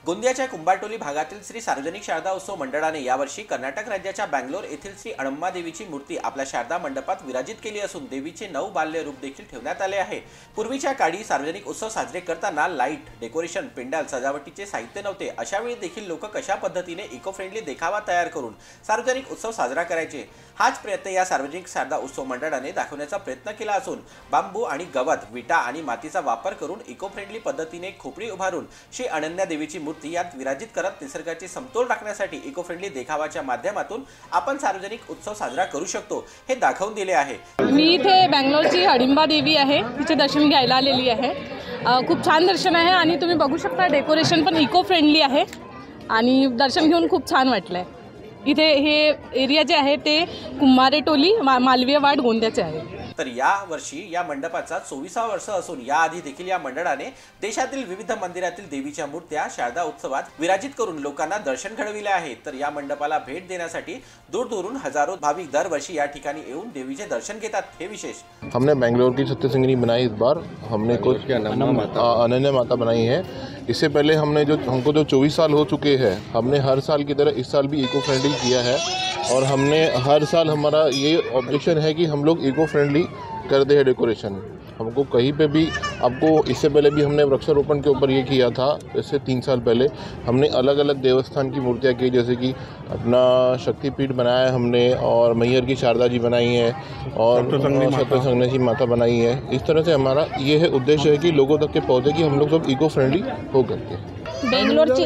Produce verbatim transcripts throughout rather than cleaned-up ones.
गोंदियाच्या कुंभारटोली भागातील श्री सार्वजनिक शारदा उत्सव मंडळाने यावर्षी कर्नाटक राज्याच्या बँगलोर येथील श्री अणम्मा देवीची मूर्ती आपल्या शारदा मंडपात विराजित केली असून देवीचे नऊ बाल्य रूप देखील ठेवण्यात आले आहे। पूर्वीच्या काळी सार्वजनिक उत्सव साजरे करताना लाईट, डेकोरेशन, पेंडाल, सजावटीचे साहित्य नव्हते। अशा वेळी देखील लोक कशा पद्धतीने इको फ्रेंडली देखावा तयार करून सार्वजनिक उत्सव साजरा करायचे, हाच प्रयत्न या सार्वजनिक शारदा उत्सव मंडळाने दाखवण्याचा प्रयत्न केला असून बांबू आणि गवत, विटा आणि मातीचा वापर करून इको फ्रेंडली पद्धतीने खोपडी उभारून श्री अणन्या देवीची मूर्ती यात विराजित करत निसर्गाची समतोल राखण्यासाठी इको फ्रेंडली देखावाच्या माध्यमातून आपण सार्वजनिक उत्सव साजरा करू शकतो हे दाखवून दिले आहे। मी इथे बँगलोरची अणम्मा देवी आहे, तिचे दर्शन घ्यायला आलेली आहे। खूप छान दर्शन आहे आणि तुम्ही बघू शकता डेकोरेशन पण इको फ्रेंडली आहे आणि दर्शन घेऊन खूप छान वाटलंय। इथे हे एरिया जे आहे ते कुंभारटोली मा मालवीय वार्ड गोंदियाचे आहे। तर या वर्षी या मंडपाचा चोवीसावा वर्ष असून याआधी देखील या मंडळाने देशातील विविध मंदिरातील देवीच्या मूर्त्या शारदा उत्सवात विराजित करून लोकांना दर्शन घडविले आहे। तर या मंडपाला भेट देण्यासाठी दूरदूरून हजारों भाविक दरवर्षी या ठिकाणी येऊन देवीचे दर्शन घेतात, हे विशेष। हमने बेंगलोर की सत्यसिंगनी बनाई, इस बार हमने कुछ अनन्या माता बनाई है। इससे पहले हमने जो हमको जो चौबीस साल हो चुके हैं, हमने हर साल की तरह इस साल भी इको फ्रेंडली किया है और हमने हर साल हमारा ये ऑब्जेक्शन है कि हम लोग इको फ्रेंडली करते हैं डेकोरेशन। हमको कहीं पे भी, आपको इससे पहले भी हमने वृक्षारोपण के ऊपर ये किया था, इससे तीन साल पहले हमने अलग अलग देवस्थान की मूर्तियाँ की, जैसे कि अपना शक्तिपीठ बनाया है हमने और मैहर की शारदा जी बनाई है और सप्तसंगनी जी माता बनाई है। इस तरह से हमारा ये है उद्देश्य है कि लोगों तक के पहुँचे कि हम लोग सब इको फ्रेंडली हो करके। बेंगलोरची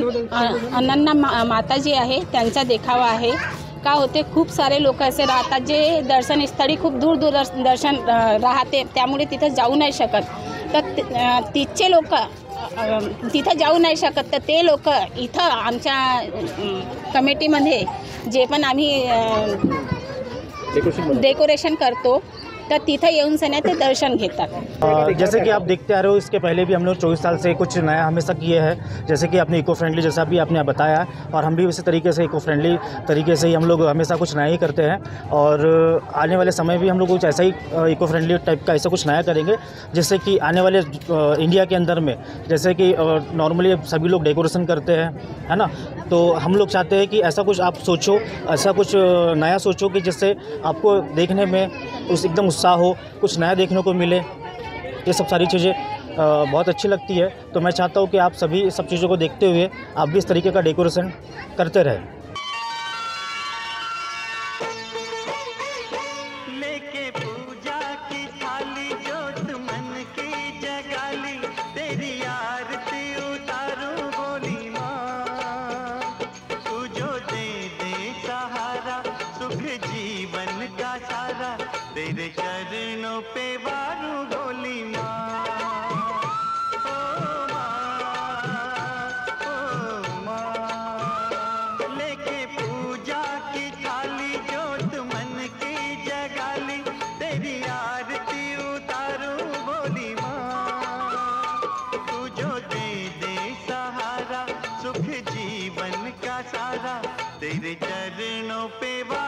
अणन्या माता जी आहे त्यांचा देखावा आहे। का होते खूप सारे लोक असे राहतात जे दर्शनस्थळी खूप दूर दूर दर्शन राहते, त्यामुळे तिथे जाऊ नाही शकत। तर तिथचे लोक तिथे जाऊ नाही शकत, तर ते लोक इथं आमच्या कमिटीमध्ये जे पण आम्ही डेकोरेशन करतो तो तिथे येऊन सने ते दर्शन घेतात। जैसे कि आप देखते आ रहे हो, इसके पहले भी हम लोग चौबीस साल से कुछ नया हमेशा किए हैं, जैसे कि अपने इको फ्रेंडली, जैसा भी आपने बताया, और हम भी उसी तरीके से इको फ्रेंडली तरीके से ही हम लोग हमेशा कुछ नया ही करते हैं। और आने वाले समय भी हम लोग कुछ ऐसा ही इको फ्रेंडली टाइप का ऐसा कुछ नया करेंगे, जिससे कि आने वाले इंडिया के अंदर में, जैसे कि नॉर्मली सभी लोग डेकोरेशन करते हैं, है ना, तो हम लोग चाहते हैं कि ऐसा कुछ आप सोचो, ऐसा कुछ नया सोचो कि जिससे आपको देखने में उस एकदम उत्साह हो, कुछ नया देखने को मिले। ये सब सारी चीज़ें बहुत अच्छी लगती है। तो मैं चाहता हूँ कि आप सभी सब चीज़ों को देखते हुए आप भी इस तरीके का डेकोरेशन करते रहें। जीवन का सारा तेरे चरणों पे वारू डोली माँ, ओ माँ, ओ माँ। लेके पूजा की थाली जोत मन की जगाली, तेरी आरती उतारू बोली माँ। तू जो दे दे सहारा, सुख जीवन का सारा तेरे चरणों पे